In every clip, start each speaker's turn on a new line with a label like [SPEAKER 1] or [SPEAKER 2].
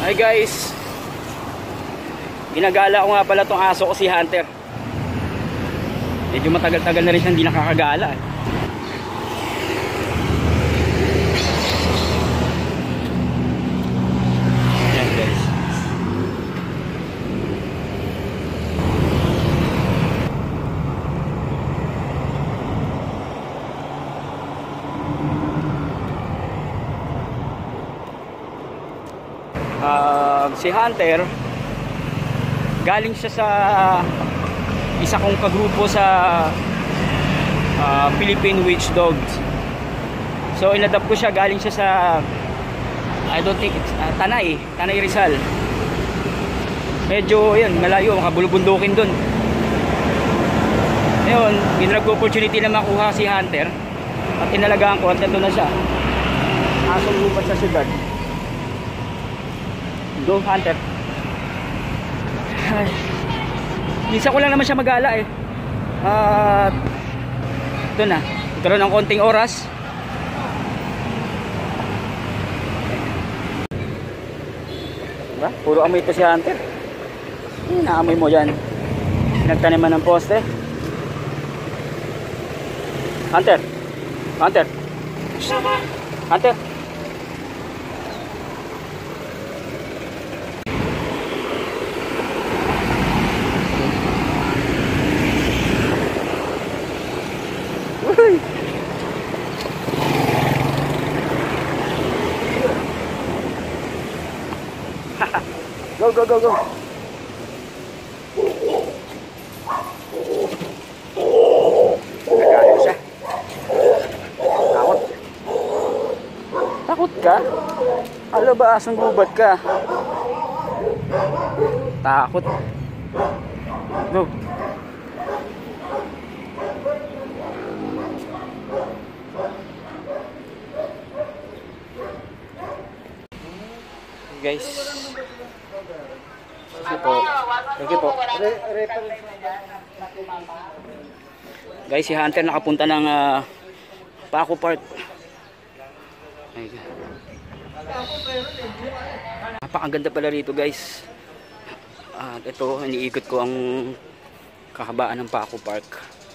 [SPEAKER 1] Hi guys, ginagala ko nga pala tong aso ko, si Hunter. Medyo matagal-tagal na rin siya hindi nakakagala eh. Ayan guys. Si Hunter, galing siya sa isa kong kagrupo sa Philippine Witch Dogs. So inadapt ko siya, galing siya sa, I don't think it's Tanay Rizal. Medyo yun, malayo, makabulubundukin dun. Ngayon, ginrag ko opportunity na makuha si Hunter at inalagaan ko at nandun na siya. Asong lupat sa syudad. Go Hunter. Ay, minsan ko lang naman siya magala eh. Ito na, ito ng konting oras. Diba? Puro amoy ito si Hunter. Naamoy mo yan. Nagtaniman ng poste. Hunter, Hunter, Hunter. Go, go, go, go. Nagalit siya. Takot. Takot ka? Ano ba, asong gubat ka? Takot. Go. Guys, thank you po. Guys, si Hunter nakapunta ng Paco Park. Napakaganda pala rito guys. At ito, iniikot ko ang kahabaan ng Paco Park.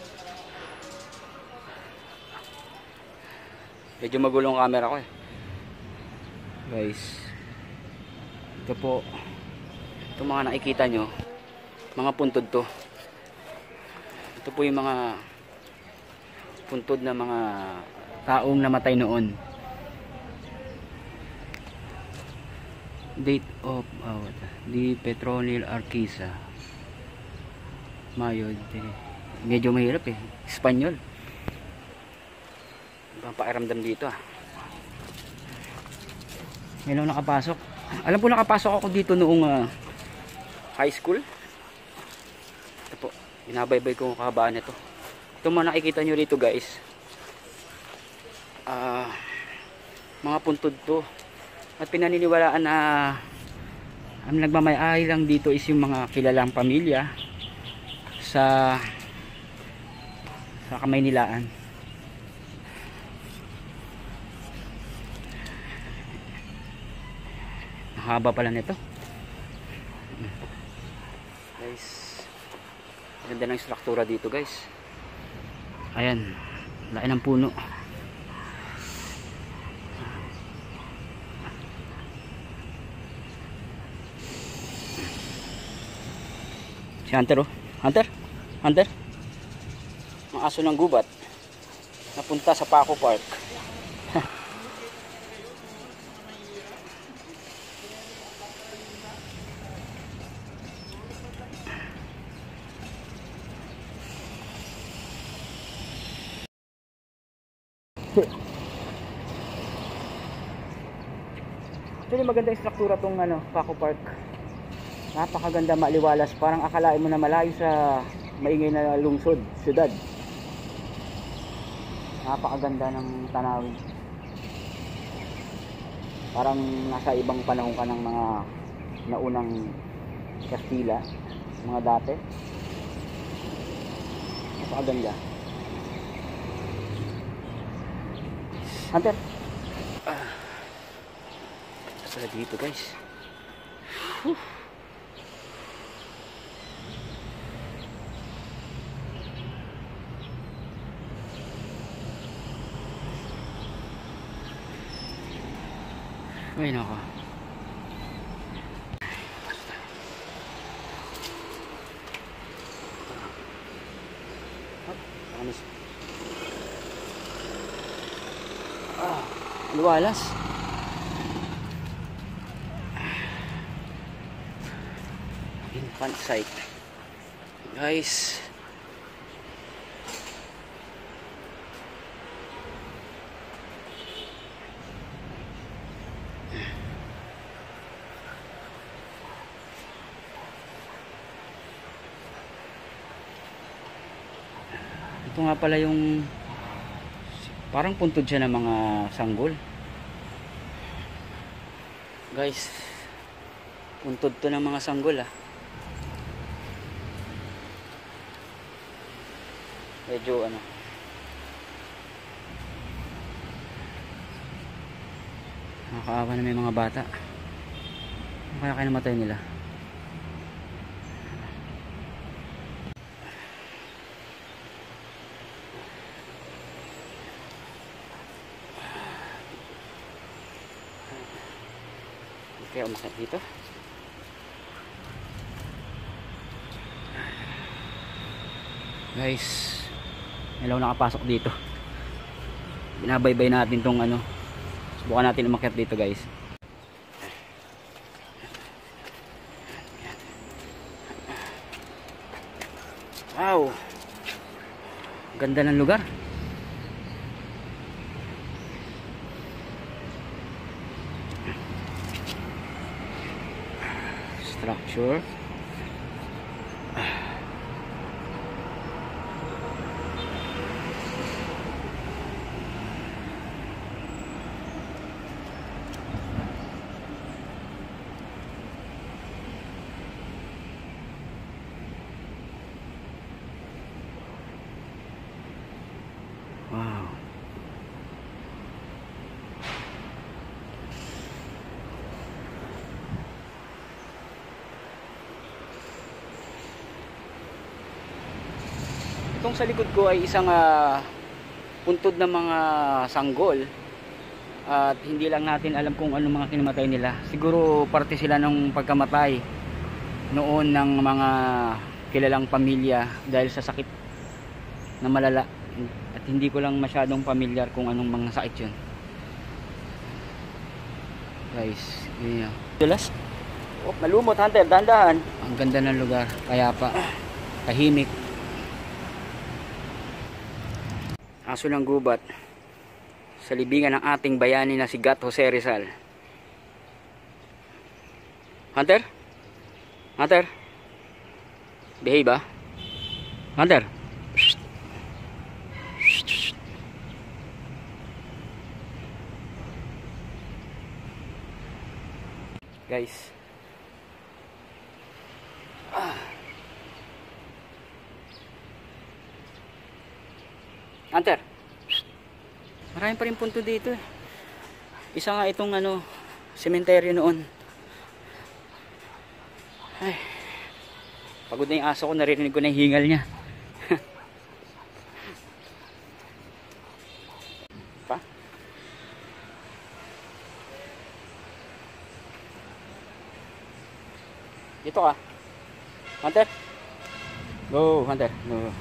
[SPEAKER 1] Medyo magulong camera ko eh. Guys, ito po, ito mga nakikita nyo, mga puntod to. Ito po yung mga puntod na mga taong namatay noon. Date of di Petronil Arquisa Mayo de. Medyo mahirap eh, Espanyol. Ibang pakiramdam dito ah. Ngayon nakapasok. Alam po, nakapasok ako dito noong high school. Ito po, binabaybay ko ang kahabaan nito. Ito mga nakikita nyo rito guys, mga puntod to. At pinaniniwalaan na ang nagmamay-ay lang dito is yung mga kilalang pamilya sa Kamaynilaan. Haba pala nito guys. Ganda ng struktura dito guys. Ayan, laki ng puno. Si Hunter oh. Hunter, Hunter, ang aso ng gubat napunta sa Paco Park. Actually maganda yung struktura tong Paco Park. Napakaganda, maliwalas. Parang akalain mo na malayo sa maingay na lungsod, syudad. Napakaganda ng tanawin. Parang nasa ibang panahon ka ng mga naunang Kastila, mga dati. Napakaganda. Hunter, sala dito guys. Ay nako. Luwalas. Infant site. Guys. Ito nga pala yung parang puntod siya ng mga sanggol. Guys, puntod to ng mga sanggol medyo ano, nakakaawa na may mga bata. Ano kaya namatay nila? Kaya umakyat dito. Guys, may nakapasok dito. Binabaybay natin tong ano. Subukan natin umakyat dito, guys. Wow. Ganda ng lugar. Structure. Wow. Itong sa likod ko ay isang puntod ng mga sanggol. At hindi lang natin alam kung ano mga kinamatay nila. Siguro parte sila ng pagkamatay noon ng mga kilalang pamilya dahil sa sakit na malala. At hindi ko lang masyadong familiar kung anong mga sakit yun. Guys, yun yun. Dulas? Oh, malumot, Hunter, dahan-dahan. Ang ganda ng lugar, kaya pa tahimik. Aso ng gubat sa libingan ng ating bayani na si Gat Jose Rizal. Hunter? Hunter? Behave ba? Hunter? Guys. Hunter. Marami pa rin punto dito eh. Isa nga itong ano, sementeryo noon. Ay. Pagod na yung aso ko, naririnig ko na yung hingal niya. Pa? Dito ka. Hunter. Go, Hunter. Go.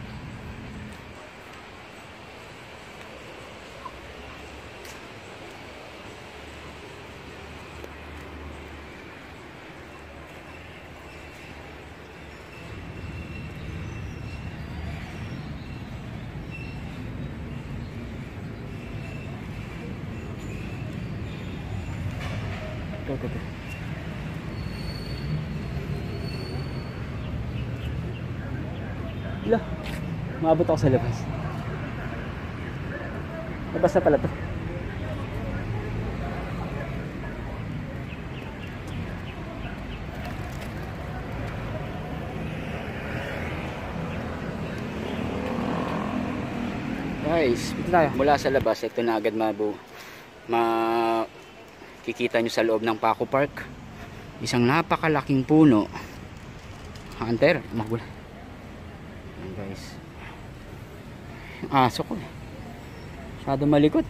[SPEAKER 1] Go. Ila, maabot ako sa labas. Labas na pala to. Guys, ito tayo. Mula sa labas, ito na agad makikita nyo sa loob ng Paco Park. Isang napakalaking puno. Hunter, magula. Ayan guys. Yung aso ko eh. Masyado malikot.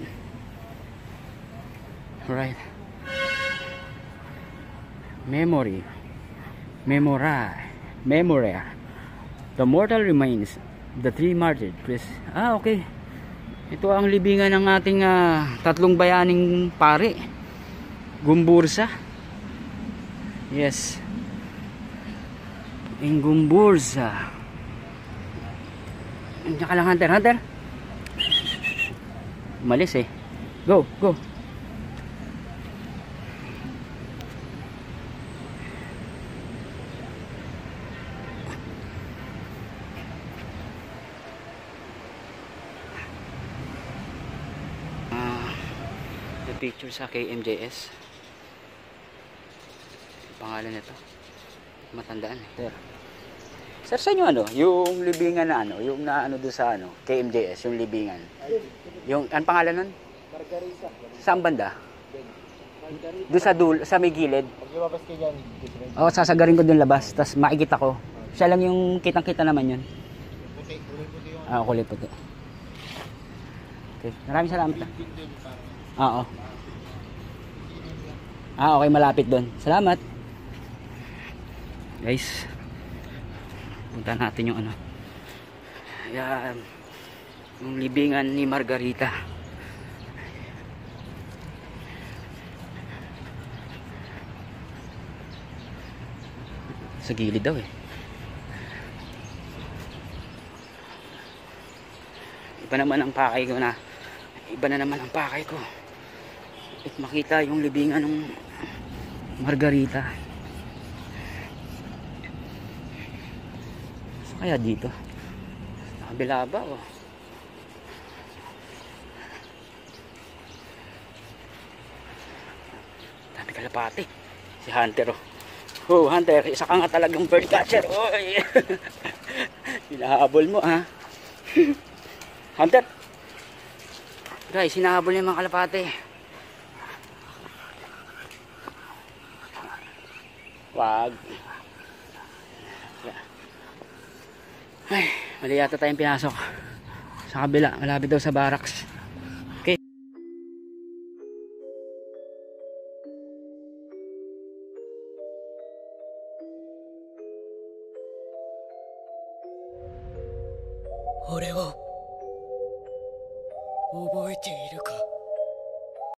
[SPEAKER 1] Right. Memory. Memoria. The mortal remains. The three martyred. Okay. Ito ang libingan ng ating tatlong bayaning pare. Gumbursa. Yes. In Gumbursa. Andiyan ka lang, Hunter. Umalis eh. Go. The picture sa KMJS. Pangalan nito. Matandaan eh. Sir, sa inyo yung libingan na yung doon sa KMJS, yung libingan. Yung ang pangalan nun?
[SPEAKER 2] Margarita.
[SPEAKER 1] Saan banda?
[SPEAKER 2] Margarita.
[SPEAKER 1] Doon sa sa may gilid.
[SPEAKER 2] Pag lumabas ka dyan,
[SPEAKER 1] Sasagarin ko doon labas, tapos makikita ko. Siya lang yung kitang-kita naman yun.
[SPEAKER 2] puti yung
[SPEAKER 1] Kulay puti. Okay, maraming salamat. Oo. Okay, malapit doon. Salamat. Guys, punta natin yung Ayan, yung libingan ni Margarita. Sa gilid daw eh. Iba na naman ang pakay ko. At makita yung libingan ng Margarita. So, kaya dito nakabila ba dami kalapati. Si Hunter Hunter, isa ka nga talagang bird catcher. Oy. Hinahabol mo Hunter. Guys, hinahabol niya mga kalapati. Wag. Ay, mali yata tayong pinasok. Sa kabila, malapit daw sa barracks. Okay. Ore wo 覚えているか